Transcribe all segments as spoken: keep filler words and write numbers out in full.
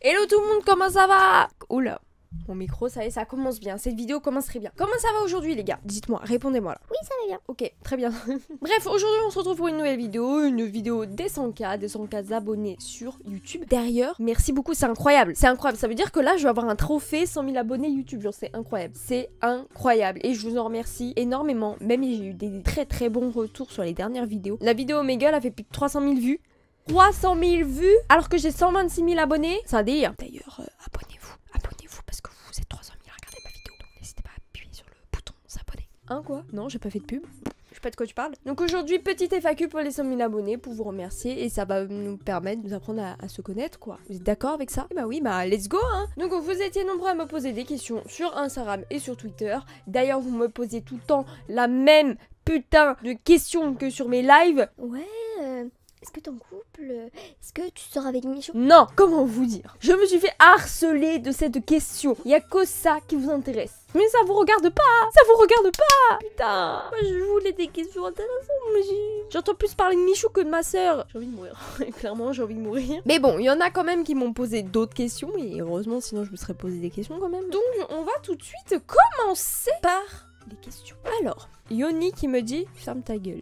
Hello tout le monde, comment ça va? Oula, mon micro, ça y est, ça commence bien. Cette vidéo commence très bien. Comment ça va aujourd'hui les gars? Dites-moi, répondez-moi là. Oui, ça va bien. Ok, très bien. Bref, aujourd'hui on se retrouve pour une nouvelle vidéo, une vidéo des cent K, des cent K abonnés sur YouTube. D'ailleurs, merci beaucoup, c'est incroyable. C'est incroyable, ça veut dire que là je vais avoir un trophée cent mille abonnés YouTube, genre c'est incroyable. C'est incroyable et je vous en remercie énormément. Même j'ai eu des très très bons retours sur les dernières vidéos. La vidéo Oméga, elle a fait plus de trois cent mille vues. trois cent mille vues alors que j'ai cent vingt-six mille abonnés. C'est un délire. D'ailleurs, euh, abonnez-vous, abonnez-vous parce que vous êtes trois cent mille à regarder ma vidéo. Donc n'hésitez pas à appuyer sur le bouton s'abonner. Hein quoi? Non, j'ai pas fait de pub. Je sais pas de quoi tu parles. Donc aujourd'hui, petite F A Q pour les cent mille abonnés pour vous remercier et ça va nous permettre de nous apprendre à, à se connaître quoi. Vous êtes d'accord avec ça? Et bah oui, bah let's go hein. Donc vous étiez nombreux à me poser des questions sur Instagram et sur Twitter. D'ailleurs, vous me posez tout le temps la même putain de questions que sur mes lives. Ouais, euh, est-ce que t'es en couple? Est-ce que tu sors avec Michou? Non, comment vous dire? Je me suis fait harceler de cette question. Il y a que ça qui vous intéresse. Mais ça vous regarde pas. Ça vous regarde pas. Putain. Moi je voulais des questions intéressantes, mais j'entends plus parler de Michou que de ma sœur. J'ai envie de mourir. Clairement, j'ai envie de mourir. Mais bon, il y en a quand même qui m'ont posé d'autres questions et heureusement, sinon je me serais posé des questions quand même. Donc on va tout de suite commencer par les questions. Alors, Yoni qui me dit ferme ta gueule.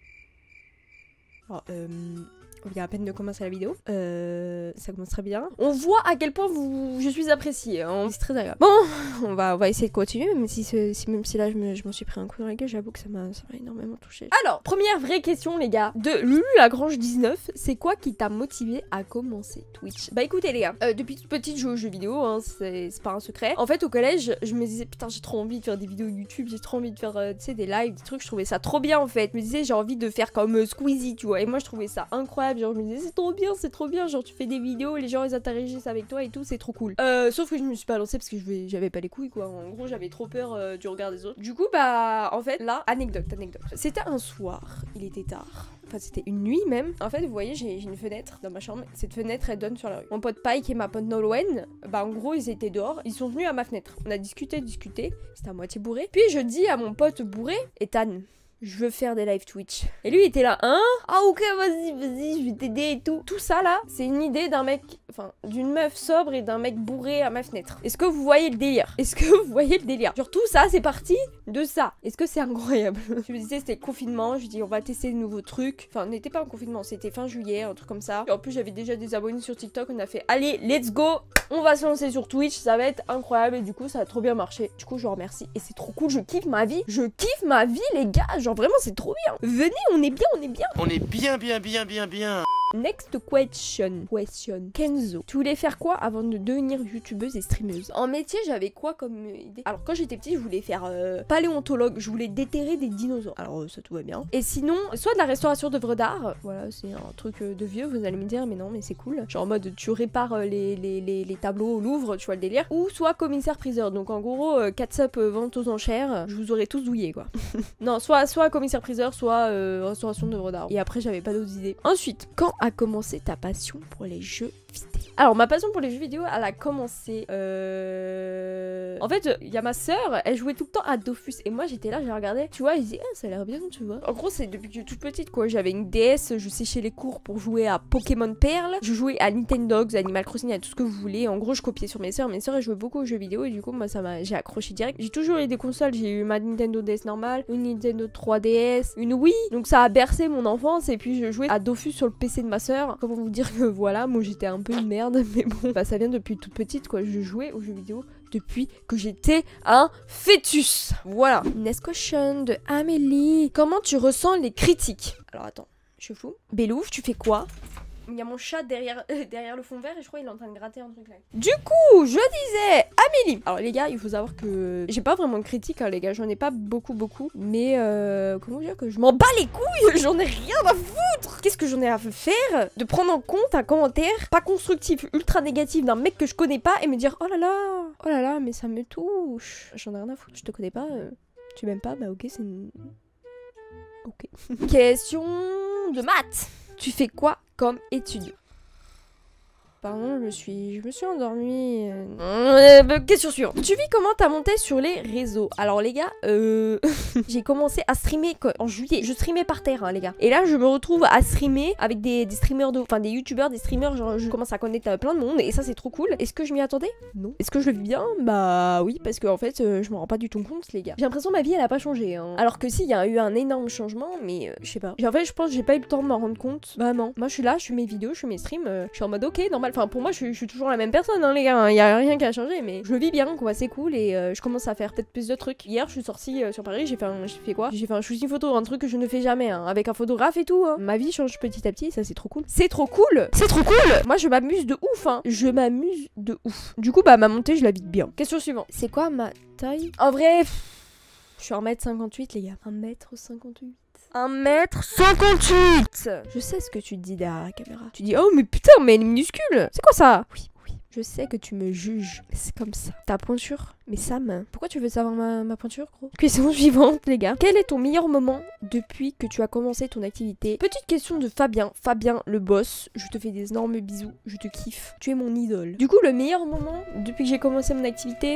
Alors, euh, on vient à peine de commencer la vidéo. Euh, ça commence très bien. On voit à quel point vous, je suis appréciée. Hein. C'est très agréable. Bon, on va, on va essayer de continuer, même si, ce, si, même si là je m'en je suis pris un coup dans la gueule, j'avoue que ça m'a énormément touché. Alors, première vraie question, les gars, de Lulu Lagrange dix-neuf. C'est quoi qui t'a motivé à commencer Twitch? Bah écoutez, les gars, euh, depuis toute petite, je joue aux jeux vidéo, hein, c'est pas un secret. En fait, au collège, je me disais, putain, j'ai trop envie de faire des vidéos YouTube, j'ai trop envie de faire, euh, tu sais, des lives, des trucs. Je trouvais ça trop bien en fait. Je me disais, j'ai envie de faire comme euh, Squeezie, tu vois. Et moi, je trouvais ça incroyable. Genre, je me disais, c'est trop bien, c'est trop bien. Genre, tu fais des vidéos, les gens ils interagissent avec toi et tout, c'est trop cool. Euh, sauf que je me suis pas lancée parce que j'avais pas les couilles, quoi. En gros, j'avais trop peur euh, du regard des autres. Du coup, bah, en fait, là, anecdote, anecdote. C'était un soir, il était tard. Enfin, c'était une nuit même. En fait, vous voyez, j'ai une fenêtre dans ma chambre. Cette fenêtre, elle donne sur la rue. Mon pote Pike et ma pote Nolwenn, bah, en gros, ils étaient dehors. Ils sont venus à ma fenêtre. On a discuté, discuté. C'était à moitié bourré. Puis, je dis à mon pote bourré, Ethan, je veux faire des live Twitch. Et lui, il était là, hein? Ah, ok, vas-y, vas-y, je vais t'aider et tout. Tout ça, là, c'est une idée d'un mec, enfin, d'une meuf sobre et d'un mec bourré à ma fenêtre. Est-ce que vous voyez le délire? Est-ce que vous voyez le délire? Genre, tout ça, c'est parti de ça. Est-ce que c'est incroyable? Je me disais, c'était confinement. Je dis, on va tester de nouveaux trucs. Enfin, on n'était pas en confinement, c'était fin juillet, un truc comme ça. Et en plus, j'avais déjà des abonnés sur TikTok. On a fait, allez, let's go! On va se lancer sur Twitch, ça va être incroyable. Et du coup, ça a trop bien marché. Du coup, je vous remercie. Et c'est trop cool, je kiffe ma vie. Je kiffe ma vie, les gars. Genre, vraiment, c'est trop bien. Venez, on est bien, on est bien. On est bien, bien, bien, bien, bien. Next question. Question. Kenzo. Tu voulais faire quoi avant de devenir youtubeuse et streameuse? En métier, j'avais quoi comme idée? Alors, quand j'étais petite, je voulais faire euh, paléontologue. Je voulais déterrer des dinosaures. Alors, euh, ça tout va bien. Et sinon, soit de la restauration d'œuvres d'art. Voilà, c'est un truc euh, de vieux. Vous allez me dire, mais non, mais c'est cool. Genre en mode, tu répares euh, les, les, les, les tableaux au Louvre, tu vois le délire. Ou soit commissaire-priseur. Donc, en gros, euh, catsup euh, vente aux enchères. Je vous aurais tous douillé, quoi. Non, soit, soit commissaire-priseur, soit euh, restauration d'œuvres d'art. Et après, j'avais pas d'autres idées. Ensuite, quand a commencé ta passion pour les jeux vidéo? Alors, ma passion pour les jeux vidéo, elle a commencé... Euh... En fait, il y a ma sœur, elle jouait tout le temps à Dofus. Et moi, j'étais là, j'ai regardé. Tu vois, elle disait, ah, ça a l'air bien, tu vois. En gros, c'est depuis que je suis toute petite, quoi. J'avais une D S, je séchais les cours pour jouer à Pokémon Perle. Je jouais à Nintendogs, Animal Crossing, à tout ce que vous voulez. En gros, je copiais sur mes sœurs. Mes sœurs, elles jouaient beaucoup aux jeux vidéo. Et du coup, moi, ça m'a... j'ai accroché direct. J'ai toujours eu des consoles. J'ai eu ma Nintendo D S normale, une Nintendo trois D S, une Wii. Donc, ça a bercé mon enfance. Et puis, je jouais à Dofus sur le P C de ma sœur. Comment vous dire que voilà, moi, j'étais un peu une merde. Mais bon, bah, ça vient depuis toute petite, quoi. Je jouais aux jeux vidéo depuis que j'étais un fœtus. Voilà. Next question de Amélie. Comment tu ressens les critiques? Alors attends, je suis fou. Bélouf, tu fais quoi? Il y a mon chat derrière, euh, derrière le fond vert et je crois qu'il est en train de gratter un truc là. Du coup, je disais, Amélie. Alors les gars, il faut savoir que j'ai pas vraiment de critiques, hein, les gars. J'en ai pas beaucoup, beaucoup. Mais euh, comment dire que je m'en bats les couilles. J'en ai rien à foutre. Qu'est-ce que j'en ai à faire de prendre en compte un commentaire pas constructif, ultra négatif d'un mec que je connais pas et me dire, oh là là, oh là là, mais ça me touche. J'en ai rien à foutre. Je te connais pas. Euh, tu m'aimes pas? Bah ok, c'est une... Ok. Question de maths. Tu fais quoi comme étude? Pardon, je me suis, je me suis endormie. Euh... Euh, question suivante. Tu vis comment t'as monté sur les réseaux? Alors les gars, euh... j'ai commencé à streamer quoi, en juillet. Je streamais par terre, hein, les gars. Et là, je me retrouve à streamer avec des, des streamers de, enfin des youtubeurs, des streamers. Genre, je commence à connaître euh, plein de monde et ça, c'est trop cool. Est-ce que je m'y attendais? Non. Est-ce que je le vis bien? Bah oui, parce que en fait, euh, je me rends pas du tout compte, les gars. J'ai l'impression que ma vie, elle a pas changé. Hein. Alors que si, il y a eu un énorme changement, mais euh, je sais pas. En fait, je pense que j'ai pas eu le temps de m'en rendre compte. Vraiment. Moi, je suis là, je fais mes vidéos, je fais mes streams, euh, je suis en mode ok, normal. Enfin, pour moi, je suis, je suis toujours la même personne, hein, les gars. Il y a rien qui a changé, mais je le vis bien, quoi. C'est cool et euh, je commence à faire peut-être plus de trucs. Hier, je suis sortie euh, sur Paris, j'ai fait un, j'ai fait quoi? J'ai fait un shooting photo, un truc que je ne fais jamais, hein, avec un photographe et tout. Hein. Ma vie change petit à petit, ça c'est trop cool. C'est trop cool. C'est trop cool. Moi, je m'amuse de ouf, hein. Je m'amuse de ouf. Du coup, bah ma montée, je la vis bien. Question suivante. C'est quoi ma taille? En vrai, pff, je suis un mètre cinquante-huit, les gars. un mètre cinquante-huit. un mètre cinquante-huit. Je sais ce que tu te dis derrière la caméra. Tu dis, oh mais putain, mais elle est minuscule. C'est quoi ça? Oui, oui. Je sais que tu me juges. C'est comme ça. Ta pointure? Mais Sam, pourquoi tu veux savoir ma, ma pointure, gros? Question suivante, les gars. Quel est ton meilleur moment depuis que tu as commencé ton activité? Petite question de Fabien. Fabien, le boss. Je te fais des énormes bisous. Je te kiffe. Tu es mon idole. Du coup, le meilleur moment depuis que j'ai commencé mon activité,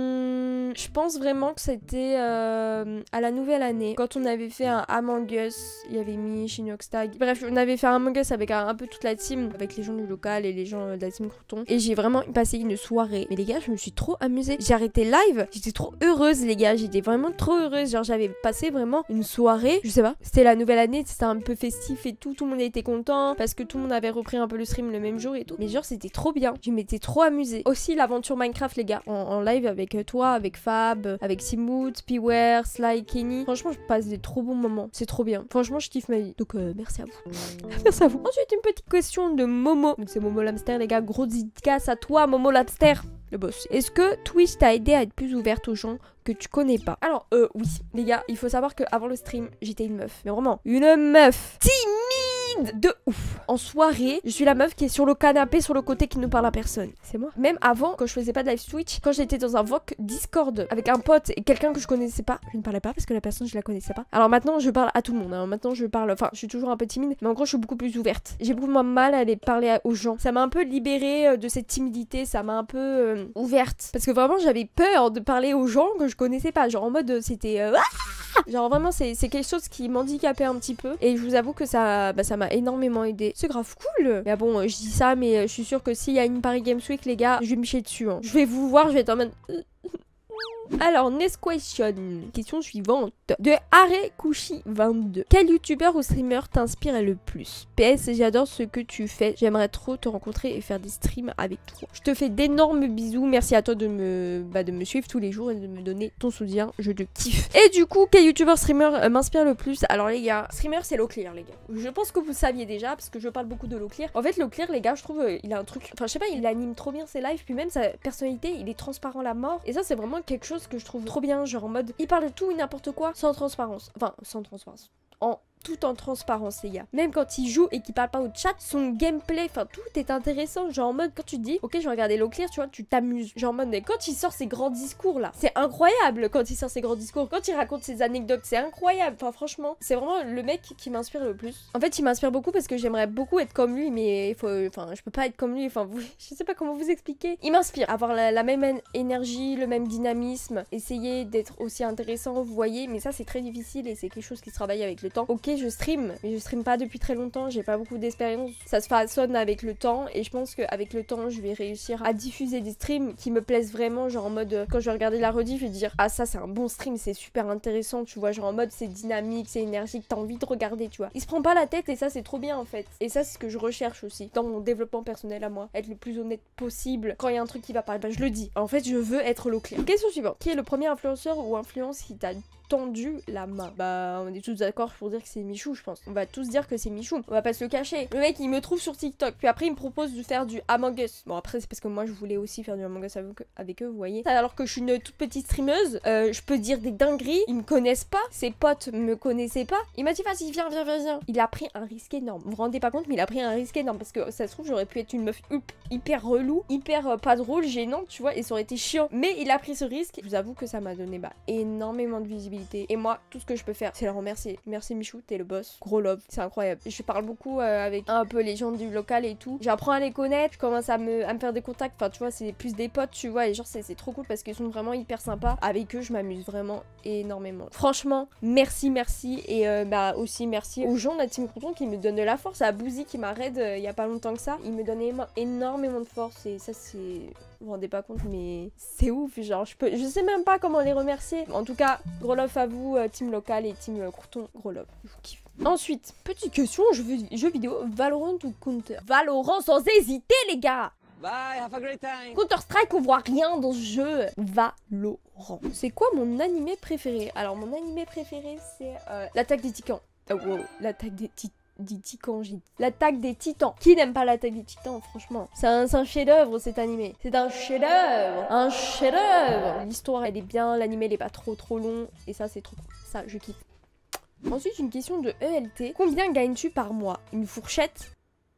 hmm, je pense vraiment que c'était euh, à la nouvelle année. Quand on avait fait un Among Us, il y avait Mich, Inoxtag. Bref, on avait fait un Among Us avec un, un peu toute la team, avec les gens du local et les gens de la team Crouton. Et j'ai vraiment passé une soirée. Mais les gars, je me suis trop amusée. J'ai arrêté live, j'étais trop heureuse, les gars. J'étais vraiment trop heureuse. Genre, j'avais passé vraiment une soirée. Je sais pas, c'était la nouvelle année, c'était un peu festif et tout. Tout le monde était content parce que tout le monde avait repris un peu le stream le même jour et tout. Mais genre, c'était trop bien. Je m'étais trop amusée. Aussi, l'aventure Minecraft, les gars, en, en live avec toi, avec Fab, avec Simoot, Piware, Sly, Kenny. Franchement, je passe des trop bons moments. C'est trop bien. Franchement, je kiffe ma vie. Donc, euh, merci à vous. Merci à vous. Ensuite, une petite question de Momo. Donc, c'est Momo Lamster, les gars. Gros dédicace à toi, Momo Lamster. Le boss. Est-ce que Twitch t'a aidé à être plus ouverte aux gens que tu connais pas? Alors, euh, oui, les gars, il faut savoir qu'avant le stream, j'étais une meuf. Mais vraiment, une meuf timide de ouf. En soirée, je suis la meuf qui est sur le canapé, sur le côté, qui ne parle à personne. C'est moi. Même avant, quand je faisais pas de live Twitch, quand j'étais dans un V O C Discord avec un pote et quelqu'un que je connaissais pas, je ne parlais pas parce que la personne, je la connaissais pas. Alors maintenant, je parle à tout le monde. Hein. Maintenant, je parle, enfin, je suis toujours un peu timide, mais en gros, je suis beaucoup plus ouverte. J'ai beaucoup moins mal à aller parler aux gens. Ça m'a un peu libérée de cette timidité, ça m'a un peu euh, ouverte. Parce que vraiment, j'avais peur de parler aux gens que je connaissais pas. Genre en mode, c'était... Euh, genre vraiment, c'est quelque chose qui m'handicapait un petit peu. Et je vous avoue que ça bah, ça m'a énormément aidé. C'est grave cool. Mais bon, je dis ça, mais je suis sûre que s'il y a une Paris Games Week, les gars, je vais me chier dessus. Hein. Je vais vous voir, je vais être en mode... Alors, next question. Question suivante. De Arekushi vingt-deux. Quel youtubeur ou streamer t'inspire le plus? P S, j'adore ce que tu fais. J'aimerais trop te rencontrer et faire des streams avec toi. Je te fais d'énormes bisous. Merci à toi de me, bah, de me suivre tous les jours et de me donner ton soutien. Je te kiffe. Et du coup, quel youtubeur streamer euh, m'inspire le plus? Alors les gars, streamer c'est Loclear, les gars. Je pense que vous saviez déjà parce que je parle beaucoup de Loclear. En fait, Loclear, les gars, je trouve euh, il a un truc. Enfin, je sais pas, il anime trop bien ses lives. Puis même sa personnalité, il est transparent à la mort. Et ça, c'est vraiment quelque chose que je trouve trop bien, genre en mode il parle de tout et n'importe quoi sans transparence, enfin sans transparence, en tout en transparence, les gars. Même quand il joue et qu'il parle pas au chat, son gameplay, enfin tout est intéressant. Genre en mode quand tu te dis ok, je vais regarder Loclear, tu vois, tu t'amuses. Genre en mode mais quand il sort ses grands discours là, c'est incroyable quand il sort ses grands discours, quand il raconte ses anecdotes, c'est incroyable. Enfin franchement, c'est vraiment le mec qui m'inspire le plus. En fait, il m'inspire beaucoup parce que j'aimerais beaucoup être comme lui, mais il faut, enfin je peux pas être comme lui. Enfin vous... je sais pas comment vous expliquer. Il m'inspire, avoir la, la même énergie, le même dynamisme, essayer d'être aussi intéressant, vous voyez. Mais ça c'est très difficile et c'est quelque chose qui se travaille avec le temps. Ok, je stream, mais je stream pas depuis très longtemps, j'ai pas beaucoup d'expérience. Ça se façonne avec le temps et je pense qu'avec le temps, je vais réussir à diffuser des streams qui me plaisent vraiment, genre en mode quand je vais regarder la rediff, je vais dire ah ça c'est un bon stream, c'est super intéressant, tu vois, genre en mode c'est dynamique, c'est énergique, t'as envie de regarder, tu vois. Il se prend pas la tête et ça c'est trop bien en fait. Et ça c'est ce que je recherche aussi dans mon développement personnel à moi, être le plus honnête possible. Quand il y a un truc qui va pas, bah je le dis. En fait, je veux être Loclear. Question suivante. Qui est le premier influenceur ou influence qui t'a tendu la main? Bah on est tous d'accord pour dire que c'est Michou, je pense. On va tous dire que c'est Michou, on va pas se le cacher. Le mec il me trouve sur TikTok, puis après il me propose de faire du Among Us. Bon après c'est parce que moi je voulais aussi faire du Among Us avec, avec eux, vous voyez. Alors que je suis une toute petite streameuse, euh, je peux dire des dingueries, ils me connaissent pas, ses potes me connaissaient pas. Il m'a dit vas-y viens viens viens viens. Il a pris un risque énorme, vous vous rendez pas compte, mais il a pris un risque énorme parce que ça se trouve j'aurais pu être une meuf hyper relou, hyper euh, pas drôle, gênante, tu vois, et ça aurait été chiant. Mais il a pris ce risque, je vous avoue que ça m'a donné bah énormément de visibilité. responsabilités. Et moi, tout ce que je peux faire, c'est le remercier. Merci Michou, t'es le boss. Gros love, c'est incroyable. Je parle beaucoup euh, avec un peu les gens du local et tout. J'apprends à les connaître, je commence à me, à me faire des contacts. Enfin, tu vois, c'est plus des potes, tu vois. Et genre, c'est trop cool parce qu'ils sont vraiment hyper sympas. Avec eux, je m'amuse vraiment énormément. Franchement, merci, merci. Et euh, bah aussi, merci aux gens de la Team Crouton qui me donnent de la force. À Bouzy qui m'arrête euh, il y a pas longtemps que ça. Il me donne énormément de force. Et ça, c'est... Vous vous rendez pas compte, mais c'est ouf, genre je peux, je sais même pas comment les remercier. En tout cas, gros love à vous, euh, team local et team euh, Crouton, gros love, je vous kiffe. Ensuite, petite question, jeu, jeu vidéo, Valorant ou Counter? Valorant sans hésiter les gars. Bye, have a great time. Counter Strike, on voit rien dans ce jeu. Valorant. C'est quoi mon animé préféré? Alors mon animé préféré c'est euh, l'attaque des titans. Oh wow, l'attaque des titans. Des titans, j'ai dit. L'attaque des titans. Qui n'aime pas l'attaque des titans, franchement? C'est un, un chef-d'œuvre cet animé. C'est un chef-d'œuvre. Un chef-d'œuvre. L'histoire, elle est bien. L'animé, il est pas trop trop long. Et ça, c'est trop cool. Ça, je kiffe. Ensuite, une question de E L T. Combien gagnes-tu par mois? Une fourchette?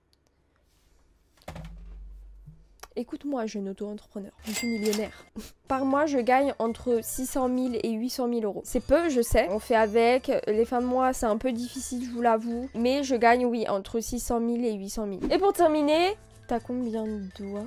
Écoute-moi, jeune auto-entrepreneur, je suis millionnaire. Par mois, je gagne entre six cent mille et huit cent mille euros. C'est peu, je sais. On fait avec. Les fins de mois, c'est un peu difficile, je vous l'avoue. Mais je gagne, oui, entre six cent mille et huit cent mille. Et pour terminer, t'as combien de doigts?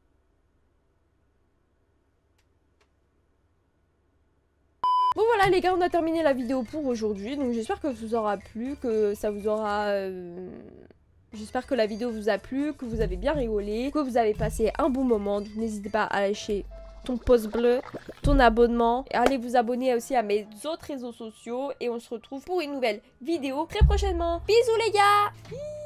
Bon voilà les gars, on a terminé la vidéo pour aujourd'hui. Donc j'espère que ça vous aura plu, que ça vous aura... Euh... J'espère que la vidéo vous a plu, que vous avez bien rigolé, que vous avez passé un bon moment. Donc n'hésitez pas à lâcher ton pouce bleu, ton abonnement. Et allez vous abonner aussi à mes autres réseaux sociaux. Et on se retrouve pour une nouvelle vidéo très prochainement. Bisous les gars!